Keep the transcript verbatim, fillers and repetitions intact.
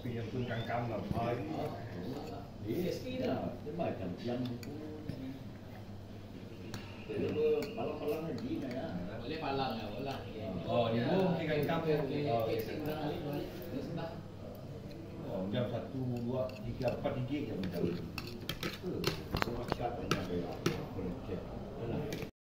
kopi yang pun kangkam lah. Yes, tidak. Dia macam jam Kalau palang-palang lagi ya. Boleh palang ya, boleh. Oh, ni pun di kangkam. Oh, Oh, jam satu, dua, tiga, empat, tiga jam jam. Itu. Semua cakap banyak.